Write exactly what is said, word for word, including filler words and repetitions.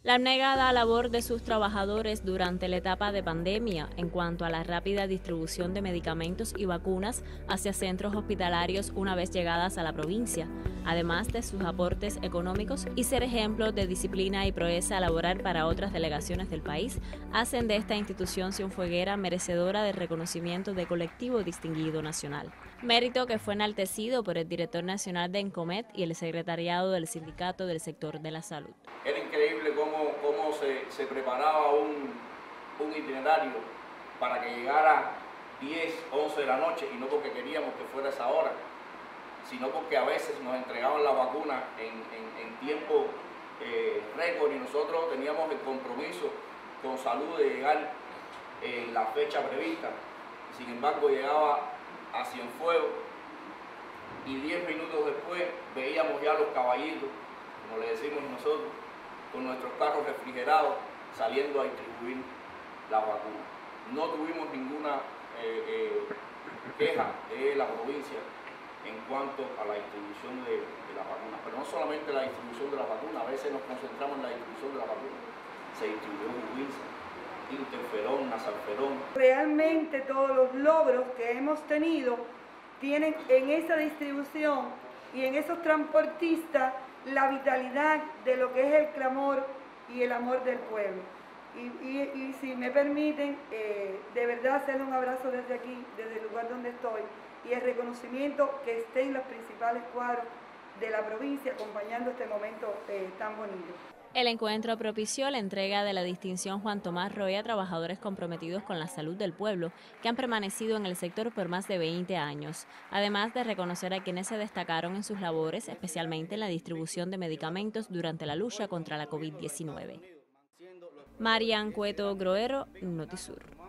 La abnegada labor de sus trabajadores durante la etapa de pandemia en cuanto a la rápida distribución de medicamentos y vacunas hacia centros hospitalarios una vez llegadas a la provincia, además de sus aportes económicos y ser ejemplo de disciplina y proeza laboral para otras delegaciones del país, hacen de esta institución cienfueguera merecedora de reconocimiento de colectivo distinguido nacional. Mérito que fue enaltecido por el director nacional de ENCOMED y el secretariado del sindicato del sector de la salud. Era increíble cómo, cómo se, se preparaba un, un itinerario para que llegara diez, once de la noche, y no porque queríamos que fuera esa hora, sino porque a veces nos entregaban la vacuna en, en, en tiempo eh, récord, y nosotros teníamos el compromiso con salud de llegar en la fecha prevista. Sin embargo, llegaba a Cienfuegos y diez minutos después veíamos ya los caballitos, como le decimos nosotros, con nuestros carros refrigerados saliendo a distribuir la vacuna. No tuvimos ninguna eh, eh, queja de la provincia en cuanto a la distribución de, de las vacunas, pero no solamente la distribución de las vacunas, a veces nos concentramos en la distribución de las vacunas. Se distribuyó Jubilsa, interferón, nasalferón. Realmente todos los logros que hemos tenido tienen en esa distribución y en esos transportistas la vitalidad de lo que es el clamor y el amor del pueblo. Y, y, y si me permiten, eh, de verdad hacerle un abrazo desde aquí, desde el lugar donde estoy, y el reconocimiento que estén los principales cuadros de la provincia acompañando este momento eh, tan bonito. El encuentro propició la entrega de la distinción Juan Tomás Roy a trabajadores comprometidos con la salud del pueblo que han permanecido en el sector por más de veinte años, además de reconocer a quienes se destacaron en sus labores, especialmente en la distribución de medicamentos durante la lucha contra la COVID diecinueve. Marian Cueto Groero, Notisur.